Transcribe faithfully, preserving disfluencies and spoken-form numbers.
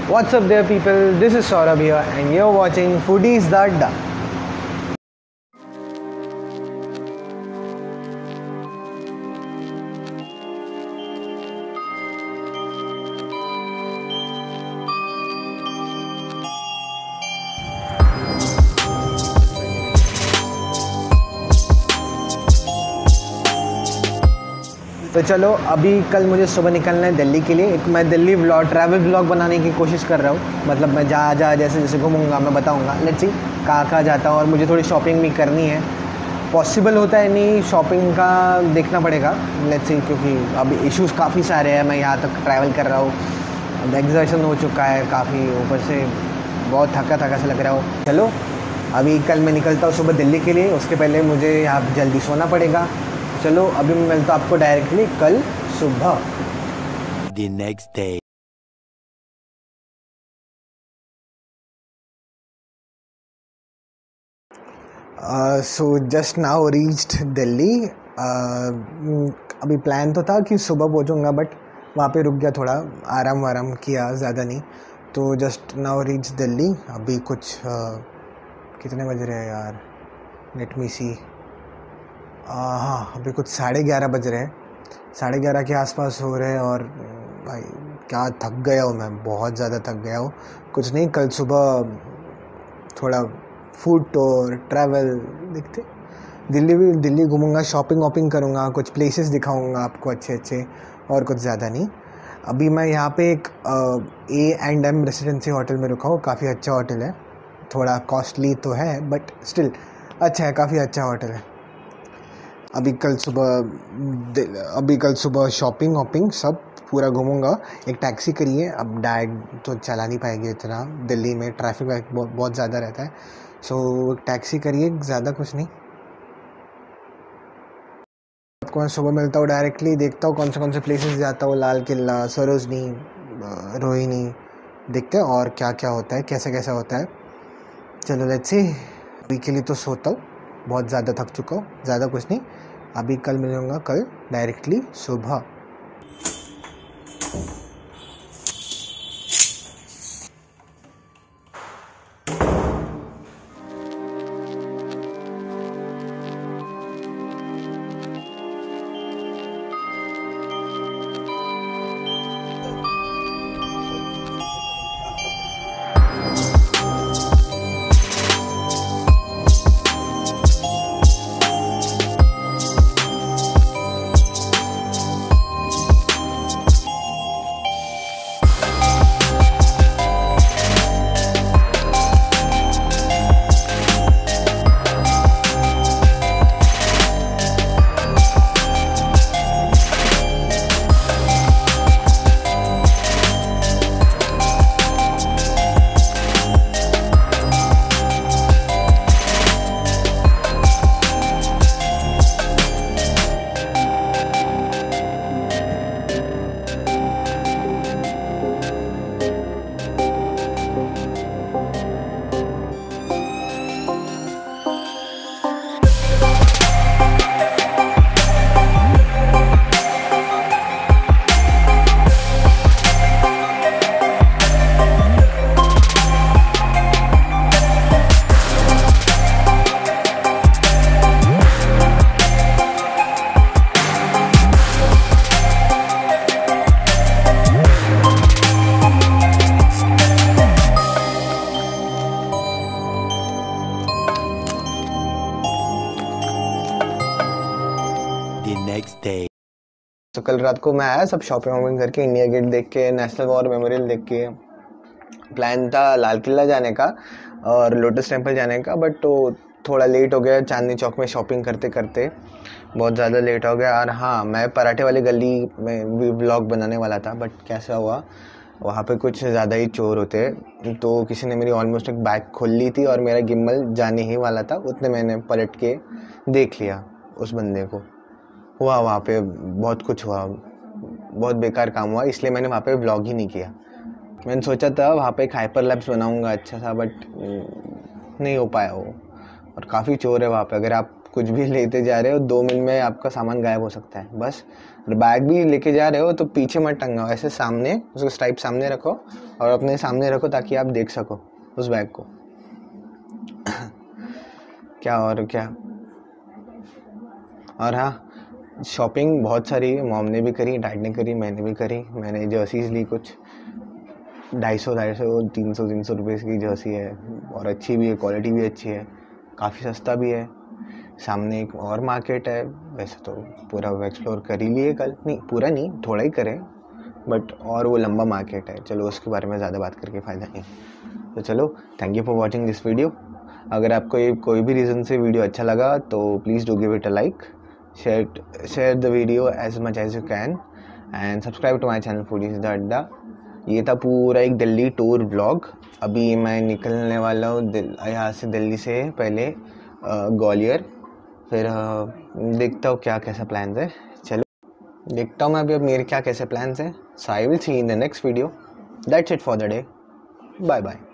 What's up there people, this is Saurabh here and you're watching Foodies the Adda. तो चलो अभी कल मुझे सुबह निकलना है दिल्ली के लिए। एक मैं दिल्ली व्लॉग ट्रैवल व्लॉग बनाने की कोशिश कर रहा हूँ। मतलब मैं जहाँ जहाँ जैसे जैसे घूमूंगा मैं बताऊँगा। लेट्स सी कहाँ कहाँ जाता हूँ और मुझे थोड़ी शॉपिंग भी करनी है। पॉसिबल होता है नहीं, शॉपिंग का देखना पड़ेगा। लेट्स सी, क्योंकि अभी इश्यूज़ काफ़ी सारे हैं। मैं यहाँ तक ट्रैवल कर रहा हूँ, अब एग्जॉशन हो चुका है काफ़ी, ऊपर से बहुत थका थका सा लग रहा हो। चलो अभी कल मैं निकलता हूँ सुबह दिल्ली के लिए, उसके पहले मुझे यहाँ जल्दी सोना पड़ेगा। चलो अभी मैं मिलता हूँ आपको डायरेक्टली कल सुबह। The next day. So just now reached Delhi. अभी प्लान तो था कि सुबह पहुँचूँगा, बट वहाँ पे रुक गया, थोड़ा आराम वाराम किया, ज़्यादा नहीं। तो जस्ट नाउ रीच दिल्ली। अभी कुछ uh, कितने बज रहे हैं यार, लेट मी सी। हाँ अभी कुछ साढ़े ग्यारह बज रहे हैं, साढ़े ग्यारह के आसपास हो रहे हैं। और भाई क्या थक गया हूँ मैं, बहुत ज़्यादा थक गया हूँ। कुछ नहीं, कल सुबह थोड़ा फूड टूर ट्रैवल देखते, दिल्ली भी दिल्ली घूमूंगा, शॉपिंग वॉपिंग करूँगा, कुछ प्लेसेस दिखाऊंगा आपको अच्छे अच्छे, और कुछ ज़्यादा नहीं। अभी मैं यहाँ पे एक A and M residency hotel में रुका हूँ। काफ़ी अच्छा होटल है, थोड़ा कॉस्टली तो है बट स्टिल अच्छा है, काफ़ी अच्छा होटल है। अभी कल सुबह अभी कल सुबह शॉपिंग वॉपिंग सब पूरा घूमूंगा। एक टैक्सी करिए, अब डैड तो चला नहीं पाएंगे इतना, दिल्ली में ट्रैफिक बहुत ज़्यादा रहता है। सो टैक्सी करिए, ज़्यादा कुछ नहीं। आपको मैं सुबह मिलता हूँ डायरेक्टली, देखता हूँ कौन से कौन से प्लेसेस जाता हूँ, लाल किला, सरोजनी, रोहिणी, देखते हैं और क्या क्या होता है, कैसे कैसा होता है। चलो लेट्स सी। अभी के लिए तो सोता हूँ, बहुत ज़्यादा थक चुका हूँ, ज़्यादा कुछ नहीं। अभी कल मिलूँगा कल डायरेक्टली सुबह। Next day. तो कल रात को मैं आया, सब शॉपिंग वॉपिंग करके, इंडिया गेट देख के, नेशनल वॉर मेमोरियल देख के। प्लान था लाल किला जाने का और लोटस टेम्पल जाने का, बट तो थोड़ा लेट हो गया चांदनी चौक में शॉपिंग करते करते, बहुत ज़्यादा लेट हो गया। और हाँ, मैं पराठे वाली गली में भी व्लॉग बनाने वाला था, बट कैसा हुआ, वहाँ पे कुछ ज़्यादा ही चोर होते, तो किसी ने मेरी ऑलमोस्ट एक बैग खोल ली थी और मेरा गिम्बल जाने ही वाला था। उतने मैंने पलट के देख लिया उस बंदे को। हुआ वहाँ पे बहुत कुछ हुआ, बहुत बेकार काम हुआ, इसलिए मैंने वहाँ पे व्लॉग ही नहीं किया। मैंने सोचा था वहाँ पे एक हाइपर लैब्स बनाऊँगा अच्छा सा, बट नहीं हो पाया वो। और काफ़ी चोर है वहाँ पे, अगर आप कुछ भी लेते जा रहे हो दो मिनट में आपका सामान गायब हो सकता है बस। और बैग भी लेके जा रहे हो तो पीछे मत टंगाओ, ऐसे सामने उसको स्ट्राइप सामने रखो और अपने सामने रखो ताकि आप देख सको उस बैग को। क्या और क्या। और हाँ, शॉपिंग बहुत सारी मॉम ने भी करी, डैड ने करी, मैंने भी करी। मैंने जर्सीज ली कुछ ढाई सौ ढाई सौ तीन सौ तीन सौ रुपये की जर्सी है और अच्छी भी है, क्वालिटी भी अच्छी है, काफ़ी सस्ता भी है। सामने एक और मार्केट है, वैसे तो पूरा एक्सप्लोर कर ही लिए कल, नहीं पूरा नहीं थोड़ा ही करें, बट और वो लंबा मार्केट है, चलो उसके बारे में ज़्यादा बात करके फ़ायदा नहीं। तो चलो, thank you for watching this video. अगर आपको ये कोई भी रीज़न से वीडियो अच्छा लगा तो please do give it a like, share share the video as much as you can and subscribe to my channel foodies the adda. ये था पूरा एक दिल्ली टूर व्लॉग। अभी मैं निकलने वाला हूँ यहाँ से, दिल्ली से पहले ग्वालियर, फिर देखता हूँ क्या कैसा प्लान्स है। चलो देखता हूँ मैं अभी अब मेरे क्या कैसे प्लान्स हैं। So I will see in the next video. That's it for the day. Bye bye.